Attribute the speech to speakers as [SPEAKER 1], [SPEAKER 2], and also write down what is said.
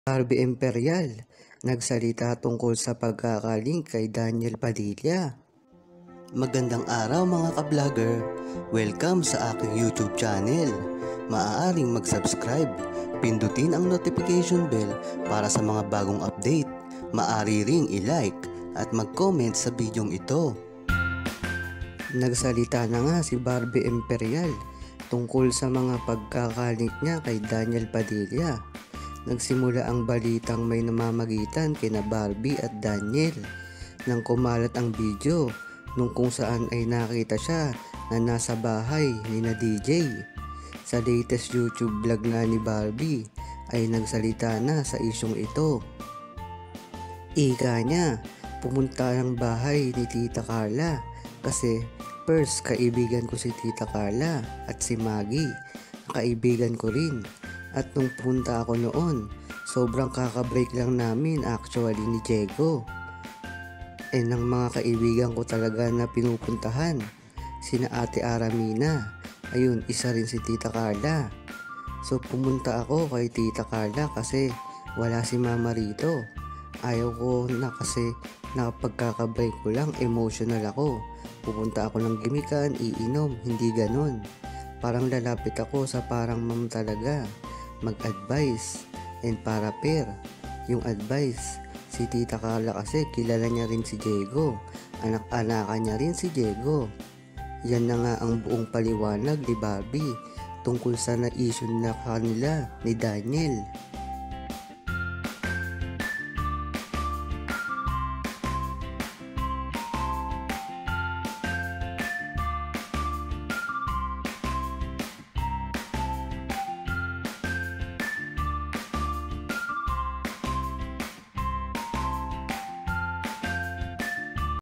[SPEAKER 1] Barbie Imperial, nagsalita tungkol sa pagkakaling kay Daniel Padilla. Magandang araw mga ka-vlogger! Welcome sa aking YouTube channel. Maaaring mag-subscribe, pindutin ang notification bell para sa mga bagong update. Maaari ring i-like at mag-comment sa bidyong ito. Nagsalita na nga si Barbie Imperial tungkol sa mga pagkakalink niya kay Daniel Padilla. Nagsimula ang balitang may namamagitan kina Barbie at Daniel nang kumalat ang video nung kung saan ay nakita siya na nasa bahay ni na DJ. Sa latest YouTube vlog na ni Barbie ay nagsalita na sa isyong ito. Ika niya, pumunta ng bahay ni Tita Carla kasi first kaibigan ko si Tita Carla at si Maggie, kaibigan ko rin. At nung punta ako noon, sobrang kakabreak lang namin actually ni Diego. Ng mga kaibigan ko talaga na pinupuntahan, sina Ate Aramina, ayun isa rin si Tita Carla. So pumunta ako kay Tita Carla kasi wala si Mama rito. Ayaw ko na kasi nakapagkakabreak ko lang, emotional ako. Pupunta ako ng gimikan, iinom, hindi ganon. Parang lalapit ako sa parang ma'am talaga, mag-advise and para pair yung advice. Si Tita Carla kasi kilala niya rin si Diego, anak-anakan niya rin si Diego. Yan na nga ang buong paliwanag ni Barbie tungkol sa na-issue na kanila ni Daniel.